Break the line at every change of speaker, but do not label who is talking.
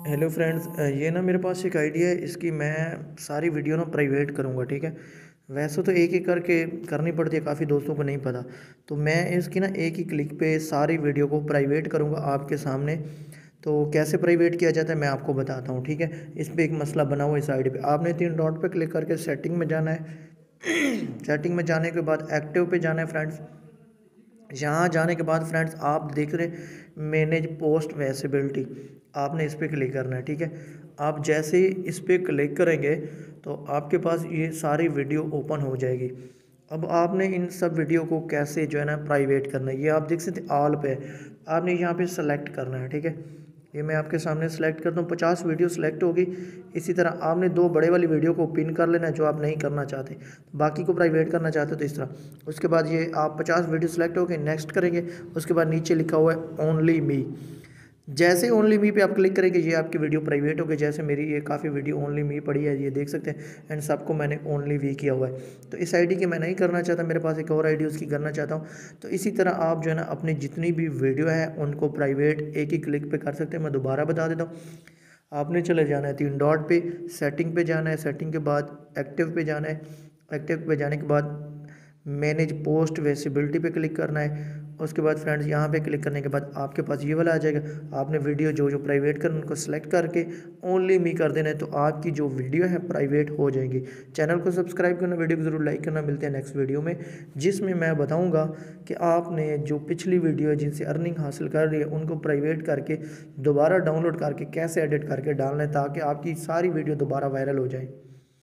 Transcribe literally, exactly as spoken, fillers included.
Hello friends, ये ना मेरे पास एक आइडिया है। इसकी मैं सारी वीडियो ना प्राइवेट करूँगा, ठीक है। वैसे तो एक एक करके करनी पड़ती है, काफ़ी दोस्तों को नहीं पता। तो मैं इसकी ना एक ही क्लिक पे सारी वीडियो को प्राइवेट करूँगा आपके सामने। तो कैसे प्राइवेट किया जाता है मैं आपको बताता हूँ, ठीक है। इस पर एक मसला बना हुआ है इस आईडी पे। आपने तीन डॉट पे क्लिक करके सेटिंग में जाना है। सेटिंग में जाने के बाद एक्टिव पे जाना है फ्रेंड्स। यहाँ जाने के बाद फ्रेंड्स आप देख रहे मैनेज पोस्ट वैसिबिलिटी, आपने इस पर क्लिक करना है, ठीक है। आप जैसे ही इस पर क्लिक करेंगे तो आपके पास ये सारी वीडियो ओपन हो जाएगी। अब आपने इन सब वीडियो को कैसे जो है ना प्राइवेट करना है, ये आप देख सकते ऑल पे आपने यहाँ पे सेलेक्ट करना है, ठीक है। ये मैं आपके सामने सेलेक्ट करता हूँ, पचास वीडियो सेलेक्ट होगी। इसी तरह आपने दो बड़े वाली वीडियो को पिन कर लेना है जो आप नहीं करना चाहते, बाकी को प्राइवेट करना चाहते हो तो इस तरह। उसके बाद ये आप पचास वीडियो सेलेक्ट हो गए, नेक्स्ट करेंगे। उसके बाद नीचे लिखा हुआ है ओनली मी। जैसे ओनली मी पे आप क्लिक करेंगे ये आपकी वीडियो प्राइवेट हो गई। जैसे मेरी ये काफ़ी वीडियो ओनली मी पड़ी है, ये देख सकते हैं। एंड सबको मैंने ओनली वी किया हुआ है। तो इस आईडी की मैं नहीं करना चाहता, मेरे पास एक और आईडी उसकी करना चाहता हूँ। तो इसी तरह आप जो है ना अपनी जितनी भी वीडियो है उनको प्राइवेट एक ही क्लिक पे कर सकते हैं। मैं दोबारा बता देता हूँ। आपने चले जाना है तीन डॉट पे, सेटिंग पे जाना है। सेटिंग के बाद एक्टिव पे जाना है। एक्टिव पे जाने के बाद मैनेज पोस्ट वेसिबिलिटी पे क्लिक करना है। उसके बाद फ्रेंड्स यहाँ पे क्लिक करने के बाद आपके पास ये वाला आ जाएगा। आपने वीडियो जो जो प्राइवेट करना उनको सेलेक्ट करके ओनली मी कर देना है, तो आपकी जो वीडियो है प्राइवेट हो जाएंगी। चैनल को सब्सक्राइब करना, वीडियो को ज़रूर लाइक करना। मिलते हैं नेक्स्ट वीडियो में, जिसमें मैं बताऊँगा कि आपने जो पिछली वीडियो है जिनसे अर्निंग हासिल कर रही है उनको प्राइवेट करके दोबारा डाउनलोड करके कैसे एडिट करके डालना है, ताकि आपकी सारी वीडियो दोबारा वायरल हो जाए।